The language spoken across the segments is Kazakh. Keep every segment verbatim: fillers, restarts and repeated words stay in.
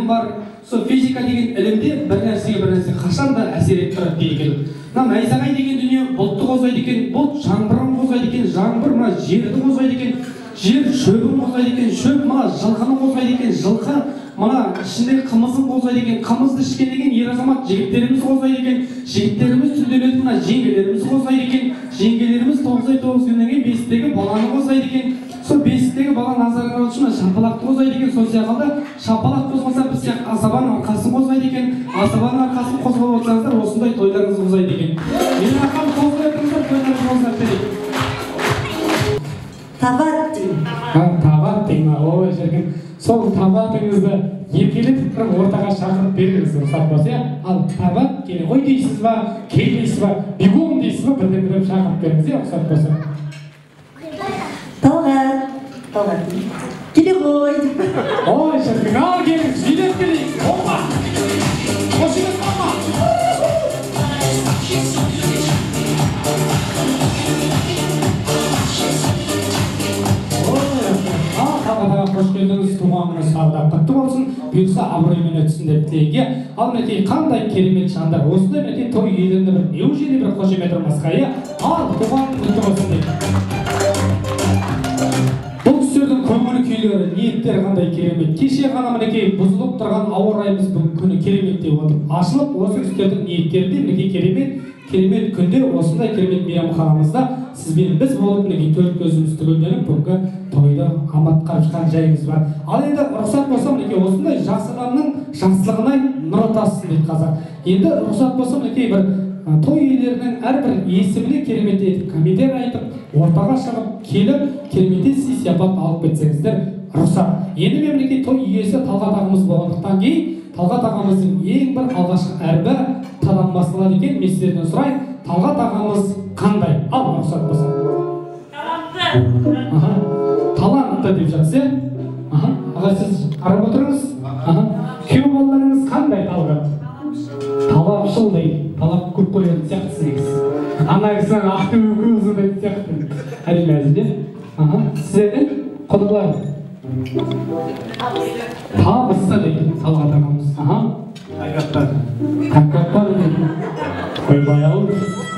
ілім бар. Сол физика деген ілімде бір нәрсеге бір нәрсе қашан да әсер етіп тұрады дейді екен. Мына найзағай деген дүние бұлтты қозғайды екен, бұлт жаңбырын қозғайды екен, жаңбыр мына жерді қозғайды екен, жер шөбін қозғайды екен, шөп мына жылқыны қозғайды екен, жылқы мына ішіндегі қымызын қозғайды екен, қымызды ішкен деген ер азамат жігіттеріміз қозғайды екен, жігіттеріміз түнделетіп мына жеңгелеріміз қозғайды екен, жеңгелеріміз тоғыз ай тоғыз күннен кейін бесіктегі баланы қозғайды екен. Сол бесіктегі бала назарына алу үшін шапалақты қозғайды екен. Сол сияқты шапалақ қозғалса біз сияқты асабаның арқасын қозғайды екен. Асабаның арқасын қозғап отырсаңыздар осындай тойларыңыз қозғайды екен. Менің арқам қозғай отырыңыздар, тойларыңыз қозғап берейік. Табат деймін. Табат деймін. Ой шіркін. Сол табатыңызды еркелетіп тұрып ортаға шақырып беріңіз, рұқсат болса. Ал табат келе ғой дейсіз ба, кел дейсіз ба, бегом дейсіз ба, бірден бірден шақырып беріңіз, рұқсат болса. Талғат, Талғат келе ғой. Ой шіркін, ал келіңіз, жидеп келейік. Опа! Қошыңыз мама! Қош келдіңіз, туғаныңыз сағыда құтты болсын, бұйырса абыроймен өтсін деп тілейге. Ал мінекей қандай керемет жандар, осындай мінекей той иелеріне бір неужели бір қошемет ұрмасқа, иә? Ал туғаның құтты болсын деп. Бұл кісілердің көңіл күйлері, ниеттері қандай керемет. Кеше ғана мінекей бұзылып тұрған ауа райымыз бүгін күні керемет деп отыр. Ашылып осы кісілердің ниеттерінде мінекей керемет, керемет күнде осындай керемет мейрамханамызда сізбен біз болып мінекей төрт көзіміз түгелденіп бүгінгі тойды қаматқа жатқан жайымыз бар. Ал енді рұқсат болса мінекей осындай жақсы адамның жақсылығына нұр тасысын дейді қазақ. Енді рұқсат болса мінекей бір той иелерінің әрбір есіміне керемет етіп комментар айтып, ортаға шығып келіп, керемет сый сияпат алып кетсеңіздер рұқсат. Енді мемлекет той иесі Талғат ағамыз болғандықтан кейін Талғат ағамыздың ең бір алғашқы әрбір тадан басталады екен. Мен сіздерден сұрайын, Талғат ағамыз қандай? Ал рұқсат болса. Талантты. Талантты деп жатсыз, иә? Аға сіз қарап отырыңыз. Күйеу балаларыңыз қандай Талғат? Талапшыл дейді. Талап көп қоятын сияқтысыз негізі. Ана кісінің ақтөбе көзі дейтін сияқты. Әрине әзілде. Сіздердің құдалар? Табысты дейді Талғат ағамыз. Тәкаппар. Тәкаппар дейді. Қойбай-ау.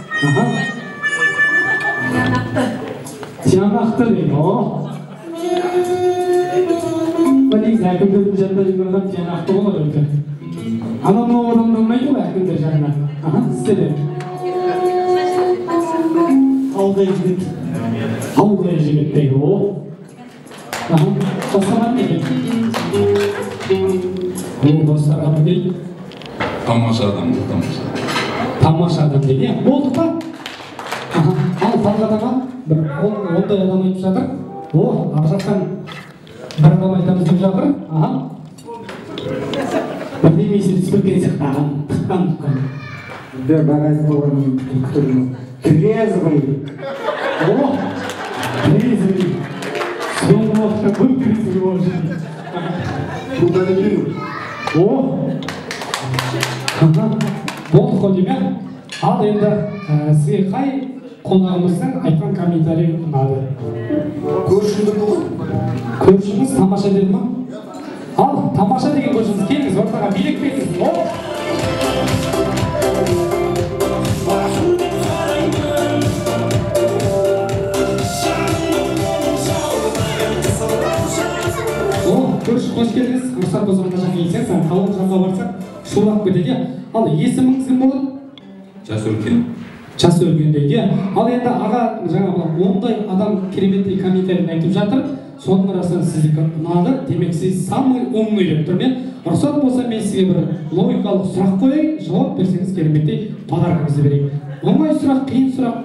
Тиянақты дейді. Негізі әкімдердің жанында жүрген адам тиянақты болады өте. Анамның орындалмайды ғой әкімдер жағына. Сіздер. Аудай жігіт. Аудай жігіт дейді. Қосқамат неге? Бұл достарға білейді. Тамаша адам, тамаша. Тамаша адам дейді, е? Болдық па? Ал Талғат аға, ондай адам айтып жатыр. О, ақ жақтан бір адам айтамыз деп жатыр. Бірдей месел түспек керек сияқты ағам. Тұққан, тұққан. Де, бағайыз болғанын күттірміз. Трезвый. О, трезвый. Соңғы уақытта бұл трезвый болып жүрді. Бұл да не білу? О, болдық қой деме. Ал енді сізге қай қонағымыздың айтқан комментарий ұнады? Көршіңді болған? Көршіңіз тамаша деді ма? Ал, тамаша деген көршіңіз келіңіз, ортаға билеп келіңіз. О! Көрші қош келіңіз, рұқсат болса мына жаққа келсеңіз, қалың жаққа барсақ, шулап кетеді. Ал есіміңіз кім болады? Жас өркен. Жас өркен дейді. Ал енді аға жаңа ондай адам кереметтей комментарийін айтып жатыр. Соның арасынан сіздікі ұнады, демек сіз самый умный деп тұрмын. Рұқсат болса мен сізге бір логикалық сұрақ қояйын, жауап берсеңіз кереметтей подаркаңызды берейін. Оңай сұрақ, қиын сұрақ.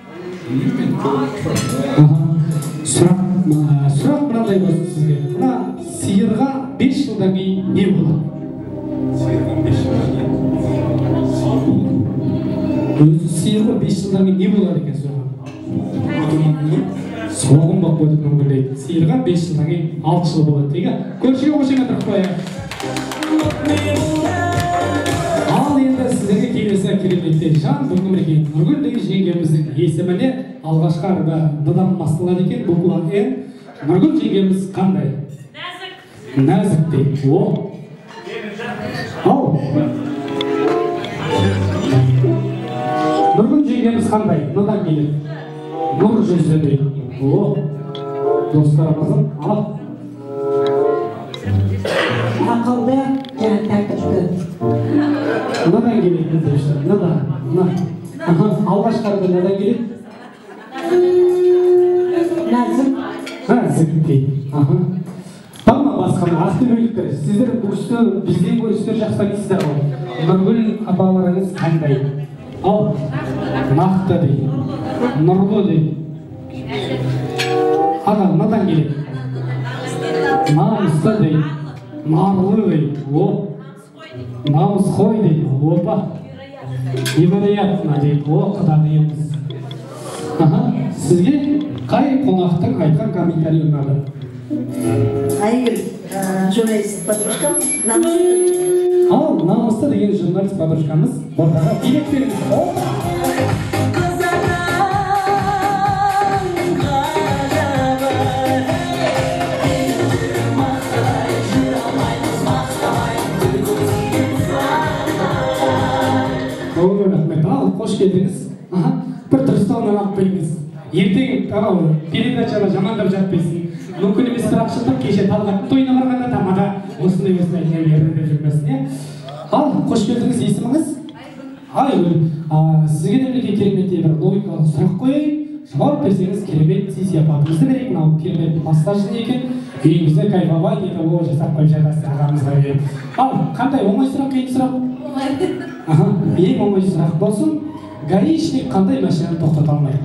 Сұрақ Сұрақ мынандай болсын сізге. Мына сиырға бес жылдан кейін не болады? Сиырға бес жылдан кейін? Өзі сиырға бес жылдан кейін не болады екен соған? Соғым бақ өтіп мүмкін дейді. Сиырға бес жылдан кейін алты жыл болады дейді. Көршіге қошемет ұрып қояйық. Ал енді сіздерге келесі кереметтей жан бүгінгі мінекей Нұргүл жеңгеміздің есіміне алғашқы арба д-дан басталады екен. Буква Н. Нұргүл жеңгеміз қандай? Нәзік. Нәзік дейді. О! Ал. Нұргүл жеңгеміз қандай? Мынадан келеді. Нұр жүзді. О, достарымыздың ал. Ақылды және тәртіпті. Мынадан келеді дешті. Мынадан. Мына. Алғашқарда мынадан келеді. Нәзік. Нәзік дейді. Бар ма басқа ақтөбеліктер? Сіздер бұл үсті бізден бұл үстер жақсаңыздар ғой. Нұргүл апаларыңыз қандай? Ал, нақты дейді. Нұрлы дейді. Ана, мынадан келеді. Намысты дейді. Нарлы дейді. О, намыс қой дейді. Опа. Емереятына дейді. О, құдағиымыз. Сізге қай қонақтың айтқан комментарий ұнады? Айгүл, журналист подружкам, намысты. Ал, намысты деген журналист подружкамыз ортаға билет беріңіз. Ал, қош келдіңіз. Бір тұрыстауынан алып беріңіз. Ертең передачаны жамандап жатпайсың. Мүмкін емес сұрақ шылдық, кеше Талғаттың тойына барғанда тамада осындай осындай жерлерді деп жүрмесін. Ал, қош келдіңіз, есіміңіз? Айгүл, сізге де бір кереметтей бір логикалық сұрақ қойайын. Жауап берсеңіз керемет сый-сияпатыңызды берейік. Мынау керемет массажын екен. Үйіңізде кайфовать етіп ол жасап қойып жатасыз ағамызға беріп. Ал, қандай оңай сұрақ, қиын сұрақ? Ең оңай сұрақ болсын. Гаишник қандай машинаны тоқтата алмайды?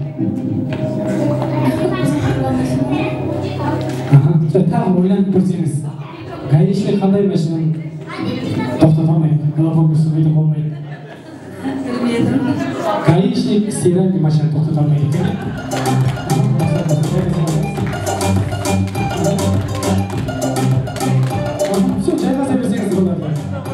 Тағы ойланып көрсеңіз. Гаишник қандай машинаны тоқтата алмайды? Галапагосты қойды болмайды. Гаишник стиральный машинаны тоқтата алмайды. Все, жайғаса берсеңіз болады.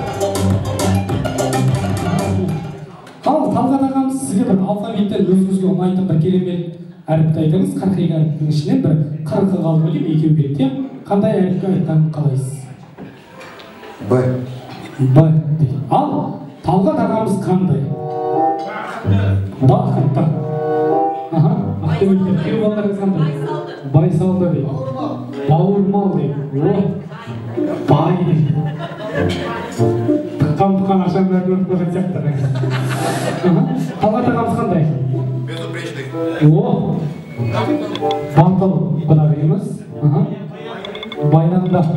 Ал, Талғат ағамыз сізге бір алфавиттен өзіңізге ұнайтын бір керемет әріпті айтыңыз. қырық екі әріптің ішінен бір қырқы қалды деймін, екеу кетті. Қандай әріпті айтқанын қалайсыз? Б. Б. Ал, Талғат ағамыз қандай? Ба, қатты. Ақтөбеліктер, кеу балдарыңыз қандай? Байсалды дейді. Бауырмал дейді. Бай дейді. Тұққан-тұққан ашан бәрін өріп қойған сияқты. Талғат ағамыз қандай? Безупречный. О, батыл құдағиымыз. Байланды.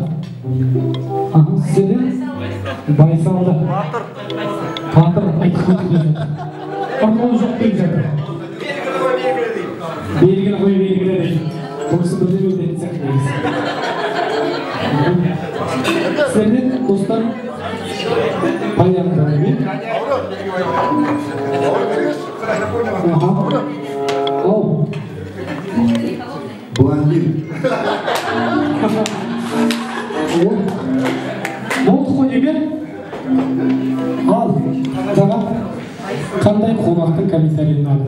Сізден байсалды. Батыр айтып өтіп жатыр. Ұрмау жоқ деп жатыр. Белгілі қой белгілі дейді. Осы бірден өтетін сияқты. Сізден достар баяғыда мен. Ау. Блондин. Болды қой деген. Ал, жаңа қандай қонақтың комментарийін алды?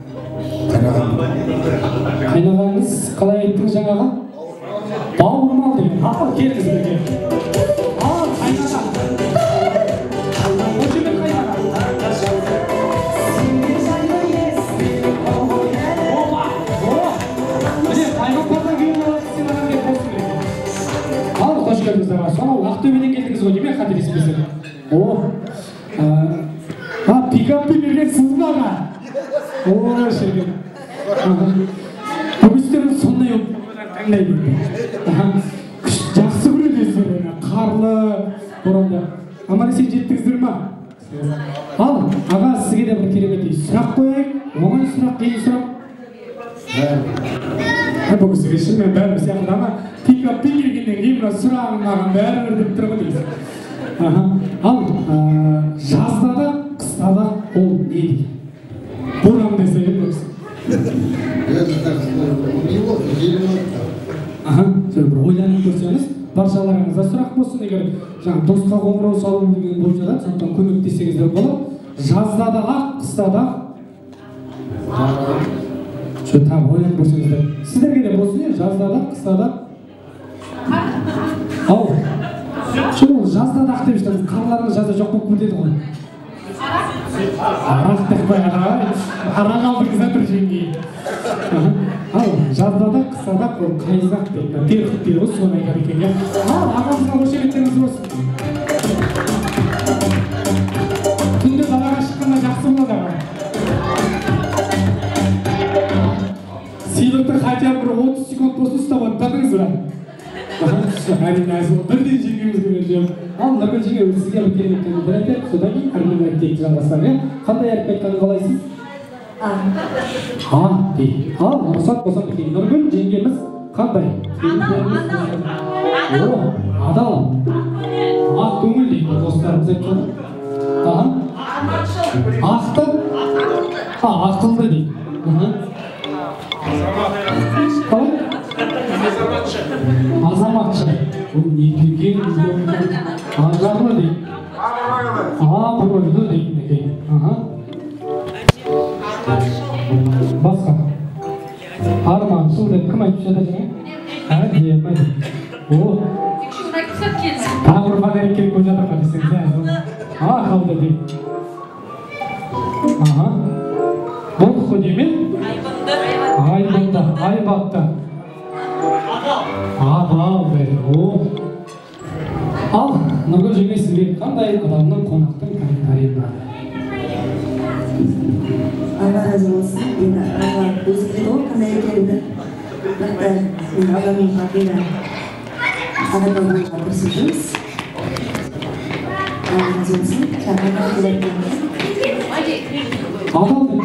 Қайнағаңыз қалай айттыңыз жаңаға? Бауырмал деген. Ақыл келіңіз бірге. Ал, қайнаға. Өшімен қайнаға. Оба, оба. Міне, қайнақтардан кейін олар сен адам деп болсын керек. Ал, қош келдіңіздер. Сонау Ақтөбеден келдіңіз ғой, немен қателеспесем. О, а, пикаппен берген сіз ба аға? О, шерген. Бүгістерін сондай таңдайды. Жақсы көреді өздері, қарлы, оранда. Аман есен жеттіңіздер ма? Ал, аға сізге де бір кереметтей сұрақ қойайық. Оңай сұрақ, қиын сұрақ. Бұл кісіге шынымен бәрі сияқты ама пикаппен келгеннен кейін мына сұрағын маған бәрі деп тұр ғой дейсіз. Ал, жазда да, қыста да ол не дейді? Боран десе енді бір ойланып көрсеңіз, баршаларыңызда сұрақ болсын. Егер досқа қоңырау салу деген болып жатады, сондықтан көмектессеңіздер болады. Жазда да ақ, қыста да Şu tam oyun boşunuzda. Sizlerge de bozuluyor. Жазда да, қыста да. Ал. Şu жазда дақ деп жатамыз, қалаларымыз жазда жоқ болып кетеді ғой. Арақ деп қой, арақ алдыңыз жатыр жеңгей. Ал жазда да қыста да қайызақ дейді, перхот дейді ғой, соны айтар екен иә. Ал ағамызға қошеметтеріңіз болсын. Түнде далаға шыққанда жақсы болады аға. Сыйлықты хотя бы бір отыз секунд болсын ұстап отырдыңыз ба? Әрине әзіл бірден жеңгеміз көрген. Ал Нұргүл жеңге сізге бір керемет бір айтайық, содан кейін әрмен әрекетті жалғастырайық. Қандай әріп айтқанын қалайсыз? А дейді. Ал рұқсат болса екен. Нұргүл жеңгеміз қандай? Адал. Адал. Ақ көңіл дейді достарымыз айтып жатыр. Ақты? Ақылды дейді. Қалай? Азаматшы. Бұл не келген? Ажарлы дейді. Абыройлы дейді екен. Басқа. Арманшыл деп кім айтып жатыр жаңа? Әдемі дейді. О. Тағы бір подарок керек болып жатыр ма десеңіз? Ақылды дейді. Болдық қой деймін? Айбынды, айбатты. Адал дейді. Ал Нұргүл жеңге сізге қандай адамның қонақтың комментарийі бар? Allah razı olsun. Yine Allah özü dedi o kadar geldi. Hatta yine adamın hakkıyla adamın hakkısızız. Allah razı olsun. Çağırma dileklerimiz. Adal